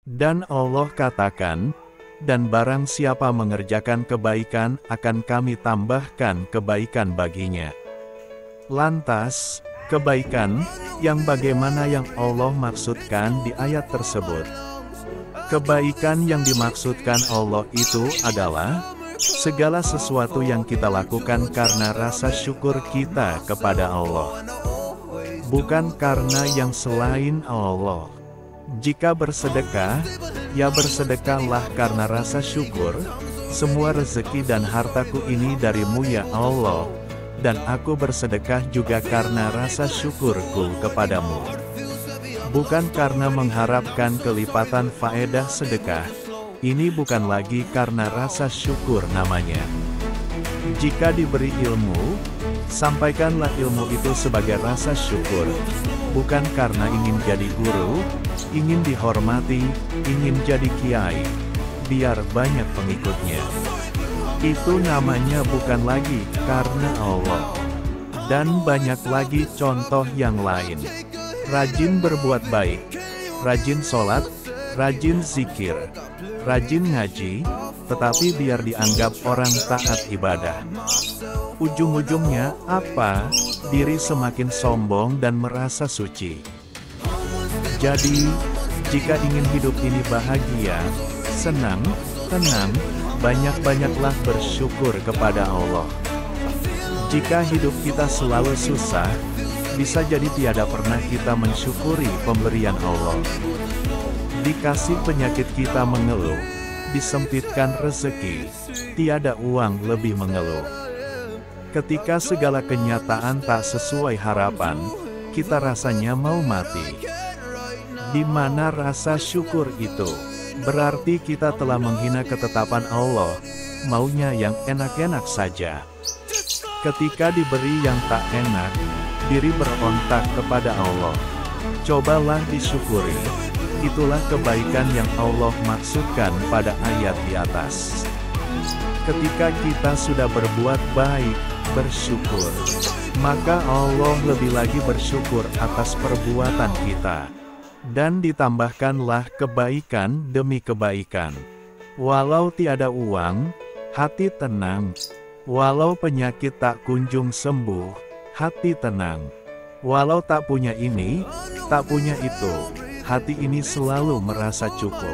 Dan Allah katakan, dan barang siapa mengerjakan kebaikan akan kami tambahkan kebaikan baginya. Lantas, kebaikan, yang bagaimana yang Allah maksudkan di ayat tersebut? Kebaikan yang dimaksudkan Allah itu adalah segala sesuatu yang kita lakukan karena rasa syukur kita kepada Allah, bukan karena yang selain Allah. Jika bersedekah, ya bersedekahlah karena rasa syukur. Semua rezeki dan hartaku ini darimu ya Allah, dan aku bersedekah juga karena rasa syukurku kepadamu, bukan karena mengharapkan kelipatan faedah sedekah. Ini bukan lagi karena rasa syukur namanya. Jika diberi ilmu, sampaikanlah ilmu itu sebagai rasa syukur, bukan karena ingin jadi guru, ingin dihormati, ingin jadi kiai, biar banyak pengikutnya. Itu namanya bukan lagi karena Allah. Dan banyak lagi contoh yang lain. Rajin berbuat baik, rajin sholat, rajin zikir, rajin ngaji, tetapi biar dianggap orang taat ibadah. Ujung-ujungnya apa? Diri semakin sombong dan merasa suci. Jadi, jika ingin hidup ini bahagia, senang, tenang, banyak-banyaklah bersyukur kepada Allah. Jika hidup kita selalu susah, bisa jadi tiada pernah kita mensyukuri pemberian Allah. Dikasih penyakit kita mengeluh, disempitkan rezeki, tiada uang lebih mengeluh. Ketika segala kenyataan tak sesuai harapan, kita rasanya mau mati. Di mana rasa syukur itu? Berarti kita telah menghina ketetapan Allah, maunya yang enak-enak saja. Ketika diberi yang tak enak, diri berontak kepada Allah. Cobalah disyukuri. Itulah kebaikan yang Allah maksudkan pada ayat di atas. Ketika kita sudah berbuat baik, bersyukur, maka Allah lebih lagi bersyukur atas perbuatan kita. Dan ditambahkanlah kebaikan demi kebaikan. Walau tiada uang, hati tenang. Walau penyakit tak kunjung sembuh, hati tenang. Walau tak punya ini, tak punya itu, hati ini selalu merasa cukup.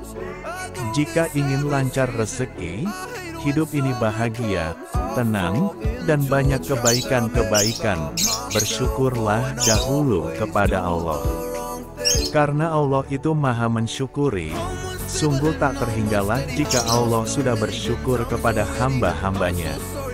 Jika ingin lancar rezeki, hidup ini bahagia, tenang, dan banyak kebaikan-kebaikan, bersyukurlah dahulu kepada Allah. Karena Allah itu maha mensyukuri, sungguh tak terhinggalah jika Allah sudah bersyukur kepada hamba-hambanya.